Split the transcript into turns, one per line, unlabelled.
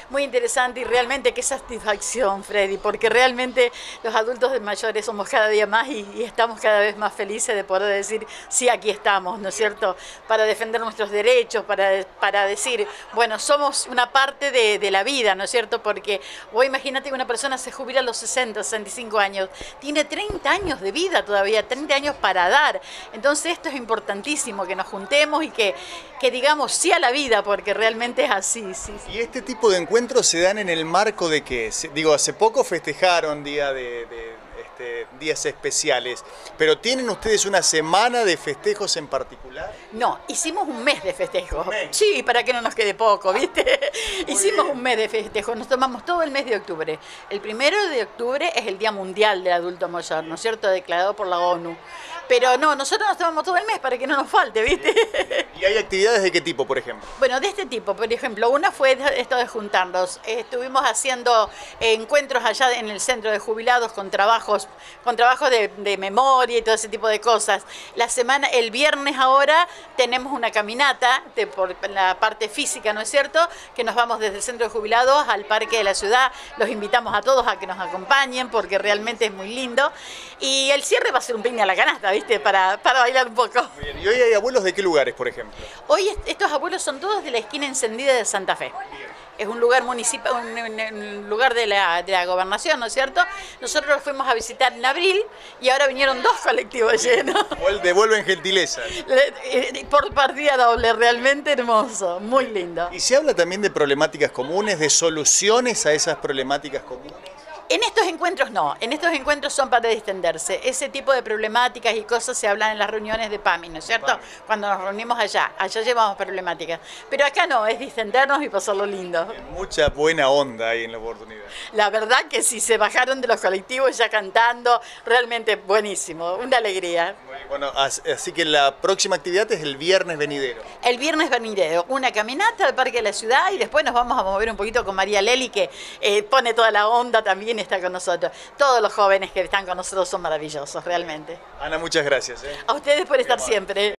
Muy interesante y realmente qué satisfacción, Freddy, porque realmente los adultos mayores somos cada día más y estamos cada vez más felices de poder decir, sí, aquí estamos, ¿no es cierto?, para defender nuestros derechos, para decir, bueno, somos una parte de la vida, ¿no es cierto?, porque vos imagínate que una persona se jubila a los 60, 65 años, tiene 30 años de vida todavía, 30 años para dar. Entonces esto es importantísimo, que nos juntemos y que digamos sí a la vida, porque realmente es así. Sí, sí.
¿Y este tipo de encuentros se dan en el marco de qué? Digo, hace poco festejaron días especiales, pero ¿tienen ustedes una semana de festejos en particular?
No, hicimos un mes de festejos.
¿Un mes?
Sí, para que no nos quede poco, ¿viste? Hicimos un mes de festejos, nos tomamos todo el mes de octubre. El 1 de octubre es el Día Mundial del Adulto Mayor, ¿no es cierto?, declarado por la ONU. Pero no, nosotros nos tomamos todo el mes para que no nos falte, ¿viste?
¿Y hay actividades de qué tipo, por ejemplo?
Bueno, de este tipo, por ejemplo, una fue esto de juntarnos. Estuvimos haciendo encuentros allá en el centro de jubilados con trabajos de memoria y todo ese tipo de cosas. El viernes ahora tenemos una caminata por la parte física, ¿no es cierto?, que nos vamos desde el centro de jubilados al parque de la ciudad. Los invitamos a todos a que nos acompañen porque realmente es muy lindo. Y el cierre va a ser un piña a la canasta, ¿viste?, para bailar un poco.
Muy bien. ¿Y hoy hay abuelos de qué lugares, por ejemplo?
Hoy estos abuelos son todos de la esquina encendida de Santa Fe. Es un lugar municipal, un lugar de la gobernación, ¿no es cierto? Nosotros los fuimos a visitar en abril y ahora vinieron 2 colectivos llenos.
Devuelven gentileza.
Por partida doble, realmente hermoso, muy lindo.
¿Y se habla también de problemáticas comunes, de soluciones a esas problemáticas comunes?
En estos encuentros no, en estos encuentros son para distenderse. Ese tipo de problemáticas y cosas se hablan en las reuniones de PAMI, ¿no es cierto? Cuando nos reunimos allá llevamos problemáticas. Pero acá no, es distendernos y pasarlo lindo.
Mucha buena onda ahí en la oportunidad.
La verdad que sí, se bajaron de los colectivos ya cantando, realmente buenísimo, una alegría.
Bueno, así que la próxima actividad es el viernes venidero.
El viernes venidero, una caminata al Parque de la Ciudad y después nos vamos a mover un poquito con María Lely, que pone toda la onda también, está con nosotros. Todos los jóvenes que están con nosotros son maravillosos, realmente.
Ana, muchas gracias.
A ustedes por estar siempre.